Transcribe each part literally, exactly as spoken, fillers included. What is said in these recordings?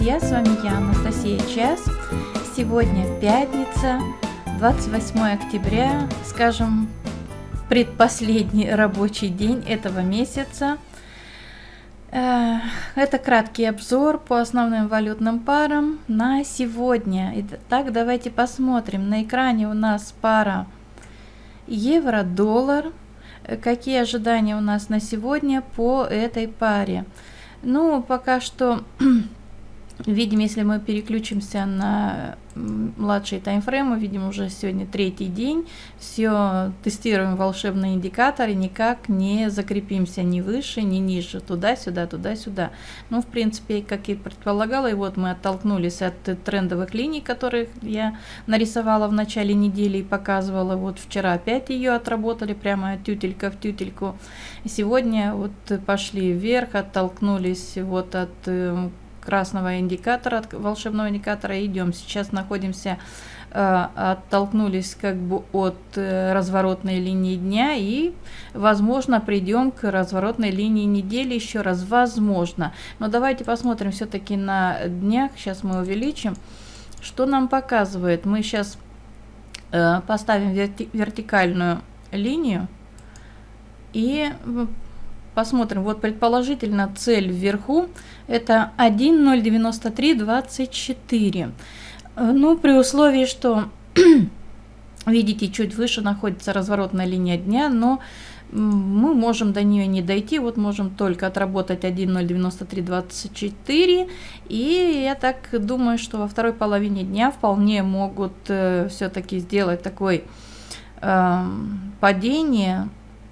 друзья, с вами я, Анастасия Час. Сегодня пятница, двадцать восьмое октября, скажем, предпоследний рабочий день этого месяца. Это краткий обзор по основным валютным парам на сегодня. Итак, давайте посмотрим. На экране у нас пара евро-доллар. Какие ожидания у нас на сегодня по этой паре? Ну, пока что видим, если мы переключимся на младший таймфрейм, мы видим уже сегодня третий день. Все тестируем волшебные индикаторы, никак не закрепимся ни выше, ни ниже, туда-сюда, туда-сюда. Ну, в принципе, как и предполагала, и вот мы оттолкнулись от трендовых линий, которых я нарисовала в начале недели и показывала. Вот вчера опять ее отработали, прямо тютелька в тютельку. Сегодня вот пошли вверх, оттолкнулись вот от красного индикатора, от волшебного индикатора, идем. Сейчас находимся, э, оттолкнулись как бы от э, разворотной линии дня и, возможно, придем к разворотной линии недели еще раз, возможно. Но давайте посмотрим все-таки на днях. Сейчас мы увеличим. Что нам показывает? Мы сейчас э, поставим верти вертикальную линию и посмотрим. Вот предположительно цель вверху это один ноль девяносто три двадцать четыре. Ну, при условии, что видите, чуть выше находится разворотная линия дня, но мы можем до нее не дойти. Вот можем только отработать один ноль девяносто три двадцать четыре. И я так думаю, что во второй половине дня вполне могут э, все-таки сделать такое э, падение,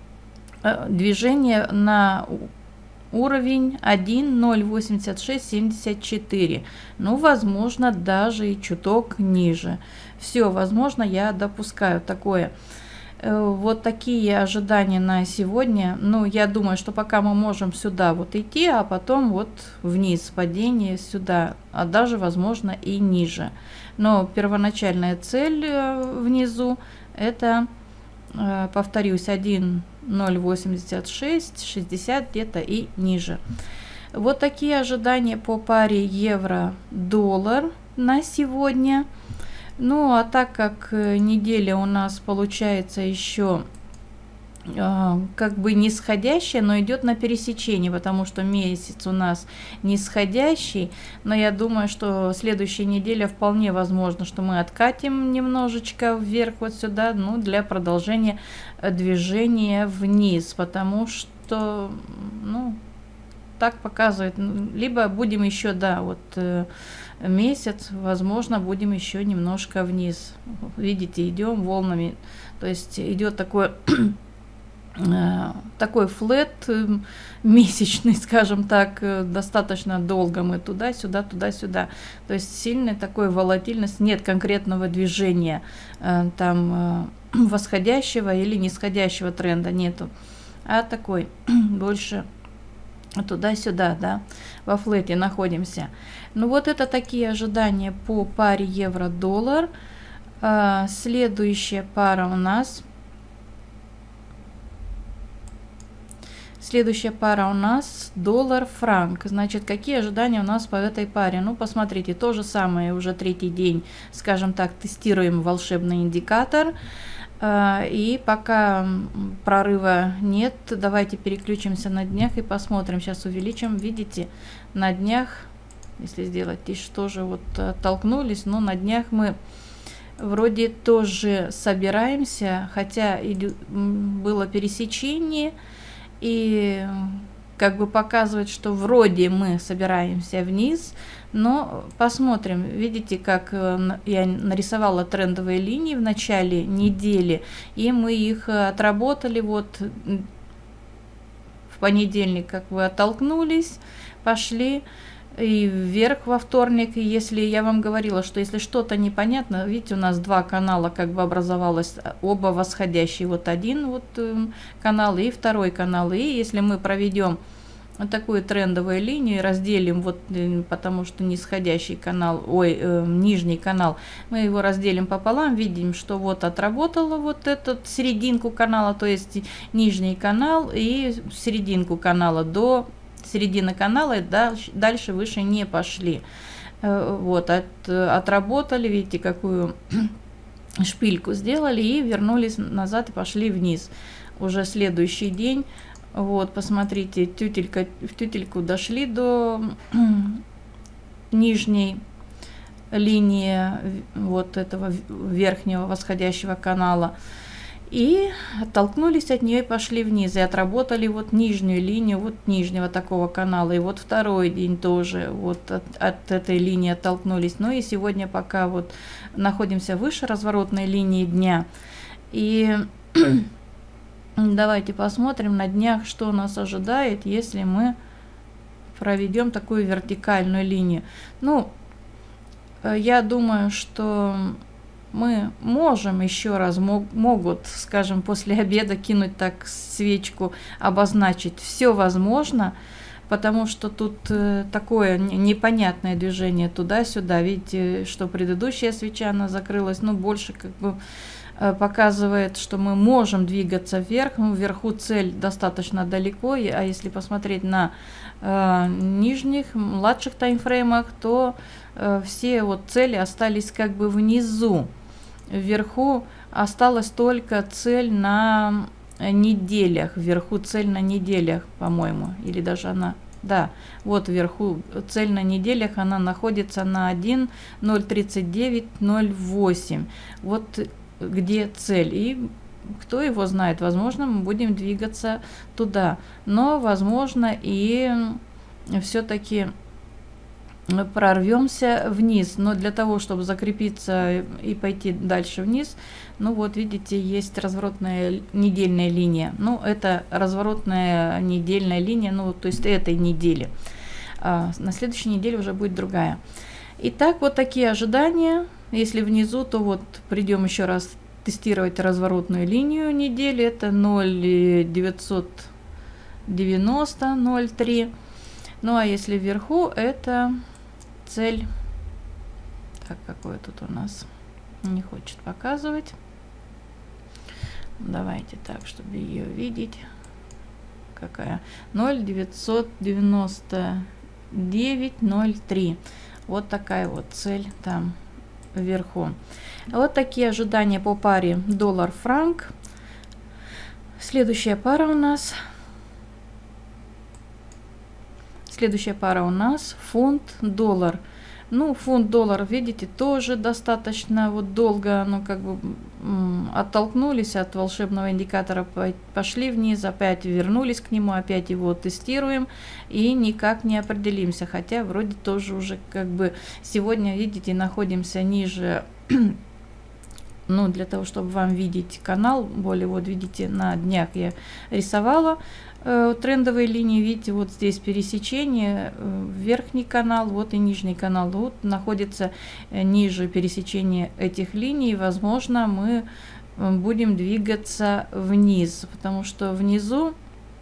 движение на уровень один ноль восемьдесят шесть семьдесят четыре. Ну, возможно, даже и чуток ниже. Все, возможно, я допускаю такое. Вот такие ожидания на сегодня. Ну, я думаю, что пока мы можем сюда вот идти, а потом вот вниз, падение сюда, а даже, возможно, и ниже. Но первоначальная цель внизу это, повторюсь, один ноль восемьдесят шесть шестьдесят где-то и ниже. Вот такие ожидания по паре евро-доллар на сегодня. Ну, а так как неделя у нас получается еще э, как бы нисходящая, но идет на пересечении, потому что месяц у нас нисходящий. Но я думаю, что следующая неделя вполне возможно, что мы откатим немножечко вверх вот сюда, ну, для продолжения движения вниз, потому что, ну, так показывает. Либо будем еще, да, вот э, месяц, возможно, будем еще немножко вниз. Видите, идем волнами, то есть идет такой такой флет месячный, скажем так, достаточно долго мы туда-сюда, туда-сюда. То есть сильная такой волатильность, нет конкретного движения там восходящего или нисходящего тренда нету, а такой больше туда-сюда, да, во флете находимся. Ну вот это такие ожидания по паре евро-доллар. Следующая пара у нас Следующая пара у нас доллар-франк. Значит, какие ожидания у нас по этой паре? Ну, посмотрите, то же самое, уже третий день, скажем так, тестируем волшебный индикатор. И пока прорыва нет, давайте переключимся на днях и посмотрим. Сейчас увеличим, видите, на днях, если сделать, здесь тоже вот оттолкнулись, но на днях мы вроде тоже собираемся, хотя было пересечение, и как бы показывает, что вроде мы собираемся вниз, но посмотрим. Видите, как я нарисовала трендовые линии в начале недели, и мы их отработали вот в понедельник, как вы оттолкнулись, пошли и вверх во вторник. И если я вам говорила, что если что-то непонятно, видите, у нас два канала как бы образовалось, оба восходящие, вот один вот канал и второй канал. И если мы проведем вот такую трендовую линию и разделим, вот потому что нисходящий канал, ой, э, нижний канал, мы его разделим пополам, видим, что вот отработала вот этот серединку канала, то есть нижний канал и серединку канала до середины канала, и дальше, дальше выше не пошли. Вот, от, отработали, видите, какую шпильку сделали, и вернулись назад и пошли вниз. Уже следующий день, вот, посмотрите, тютелька, в тютельку дошли до нижней линии вот этого верхнего восходящего канала. И оттолкнулись от нее и пошли вниз. И отработали вот нижнюю линию вот нижнего такого канала. И вот второй день тоже вот от, от этой линии оттолкнулись. Ну и сегодня пока вот находимся выше разворотной линии дня. И давайте посмотрим на днях, что нас ожидает, если мы проведем такую вертикальную линию. Ну, я думаю, что мы можем еще раз, мог, могут, скажем, после обеда кинуть так свечку, обозначить. Все возможно, потому что тут э, такое непонятное движение туда-сюда. Видите, что предыдущая свеча, она закрылась, ну, больше как бы э, показывает, что мы можем двигаться вверх. Ну, вверху цель достаточно далеко, а если посмотреть на э, нижних, младших таймфреймах, то э, все вот цели остались как бы внизу. Вверху осталась только цель на неделях. Вверху цель на неделях, по-моему. Или даже она... Да, вот вверху цель на неделях. Она находится на один ноль тридцать девять ноль восемь. Вот где цель. И кто его знает, возможно, мы будем двигаться туда. Но, возможно, и все-таки прорвемся вниз, но для того, чтобы закрепиться и пойти дальше вниз, ну вот видите, есть разворотная недельная линия. Ну, это разворотная недельная линия, ну, то есть этой недели. А на следующей неделе уже будет другая. Итак, вот такие ожидания. Если внизу, то вот придем еще раз тестировать разворотную линию недели. Это ноль девятьсот девяносто ноль три. Ну, а если вверху, это цель, так, какое тут у нас не хочет показывать. Давайте так, чтобы ее видеть. Какая? ноль девятьсот девяносто девять ноль три. Вот такая вот цель там вверху. Вот такие ожидания по паре доллар-франк. Следующая пара у нас... Следующая пара у нас фунт-доллар. Ну, фунт-доллар, видите, тоже достаточно вот долго, ну, как бы оттолкнулись от волшебного индикатора, пошли вниз, опять вернулись к нему, опять его тестируем и никак не определимся. Хотя вроде тоже уже как бы сегодня, видите, находимся ниже. Ну, для того, чтобы вам видеть канал, более вот видите, на днях я рисовала э, трендовые линии, видите, вот здесь пересечение, э, верхний канал, вот и нижний канал, вот находится э, ниже пересечения этих линий, возможно, мы э, будем двигаться вниз, потому что внизу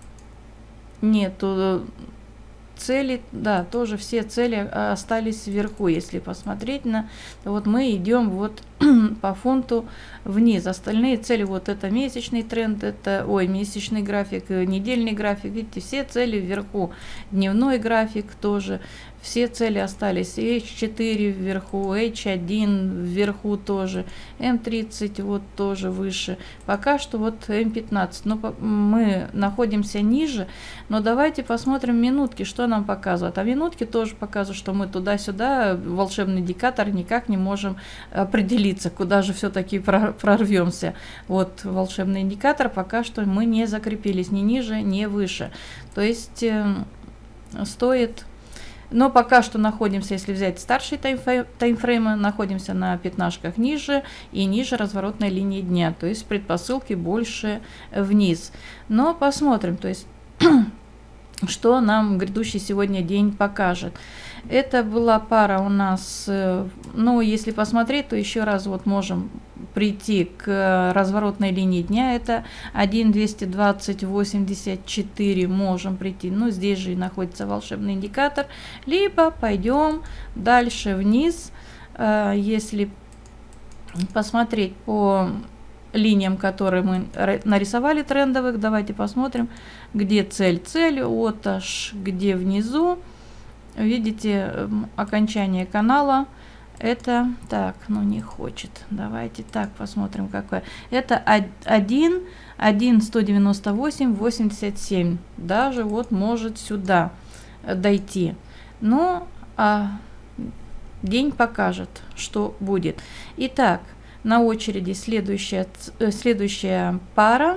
нету цели, да, тоже все цели остались вверху. Если посмотреть на, то вот мы идем вот по фунту вниз. Остальные цели, вот это месячный тренд, это, ой, месячный график, недельный график, видите, все цели вверху. Дневной график тоже, все цели остались. эйч четыре вверху, эйч один вверху тоже, эм тридцать вот тоже выше. Пока что вот эм пятнадцать, но мы находимся ниже, но давайте посмотрим минутки, что нам показывают. А минутки тоже показывают, что мы туда-сюда, волшебный индикатор, никак не можем определиться, куда же все-таки прорвемся. Вот волшебный индикатор, пока что мы не закрепились ни ниже, ни выше. То есть э, стоит... Но пока что находимся, если взять старшие таймфреймы, находимся на пятнашках ниже и ниже разворотной линии дня. То есть предпосылки больше вниз. Но посмотрим, то есть что нам грядущий сегодня день покажет. Это была пара у нас, ну, если посмотреть, то еще раз вот можем прийти к разворотной линии дня. Это один двести двадцать восемьдесят четыре можем прийти. Ну, здесь же и находится волшебный индикатор. Либо пойдем дальше вниз. Если посмотреть по линиям, которые мы нарисовали трендовых, давайте посмотрим, где цель. Цель вот аж где внизу. видите окончание канала. Это так, ну не хочет. Давайте так посмотрим, какое. Это один, один, сто девяносто восемь, восемьдесят семь. Даже вот может сюда дойти. Ну, а день покажет, что будет. Итак, на очереди следующая, следующая пара.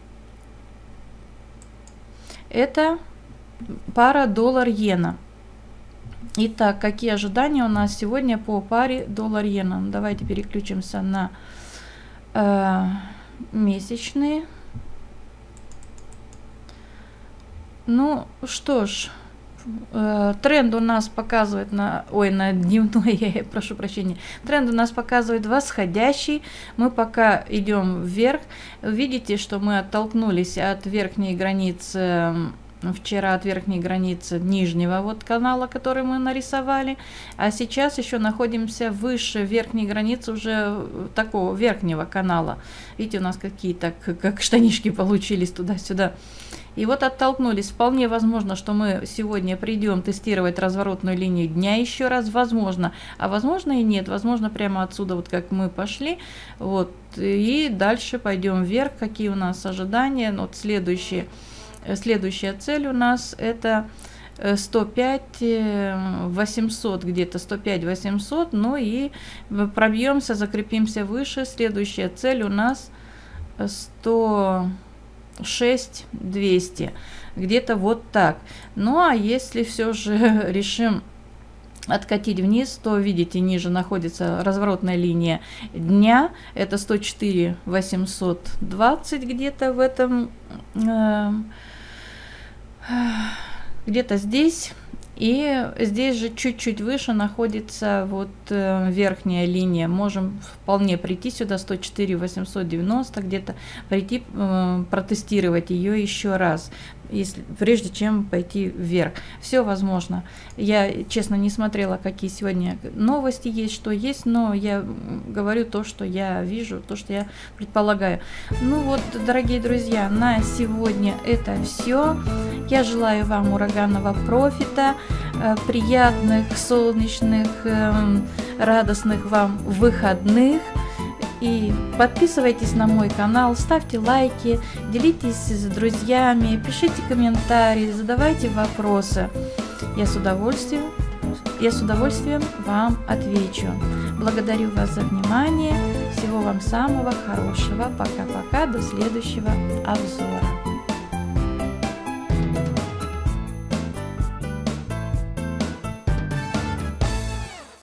Это пара доллар-иена. Итак, какие ожидания у нас сегодня по паре доллар-иена? Давайте переключимся на э, месячные. Ну что ж, э, тренд у нас показывает на, ой, на дневной, я прошу прощения, тренд у нас показывает восходящий. Мы пока идем вверх. Видите, что мы оттолкнулись от верхней границы. Вчера от верхней границы нижнего вот канала, который мы нарисовали, а сейчас еще находимся выше верхней границы уже такого верхнего канала. Видите, у нас какие-то как штанишки получились туда-сюда. И вот оттолкнулись. Вполне возможно, что мы сегодня придем тестировать разворотную линию дня еще раз. Возможно. А возможно и нет. Возможно, прямо отсюда, вот как мы пошли. Вот. И дальше пойдем вверх. Какие у нас ожидания? Вот следующие. Следующая цель у нас это сто пять восемьсот, где-то сто пять восемьсот, ну и пробьемся, закрепимся выше. Следующая цель у нас сто шесть двести, где-то вот так. Ну а если все же решим откатить вниз, то видите, ниже находится разворотная линия дня, это сто четыре восемьсот двадцать, где-то в этом э, где-то здесь. И здесь же чуть-чуть выше находится вот э, верхняя линия. Можем вполне прийти сюда, сто четыре восемьсот девяносто, где-то прийти, э, протестировать ее еще раз, если, прежде чем пойти вверх. Все возможно. Я, честно, не смотрела, какие сегодня новости есть, что есть, но я говорю то, что я вижу, то, что я предполагаю. Ну вот, дорогие друзья, на сегодня это все. Я желаю вам ураганного профита, приятных, солнечных, радостных вам выходных. И подписывайтесь на мой канал, ставьте лайки, делитесь с друзьями, пишите комментарии, задавайте вопросы. Я с удовольствием, я с удовольствием вам отвечу. Благодарю вас за внимание. Всего вам самого хорошего. Пока-пока. До следующего обзора.